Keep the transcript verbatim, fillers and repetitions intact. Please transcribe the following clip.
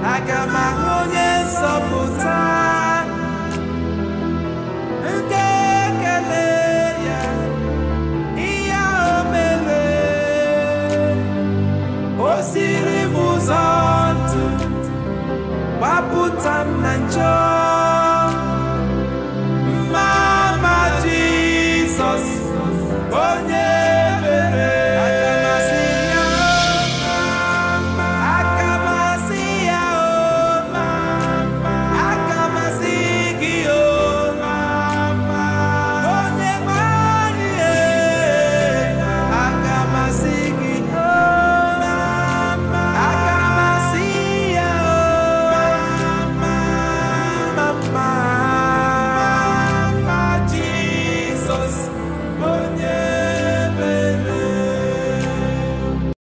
aga m ahụ onye nzọpụta nke ekele ya ihe o mere. O siri m ụzọ ndụ gbapụta m na njọ.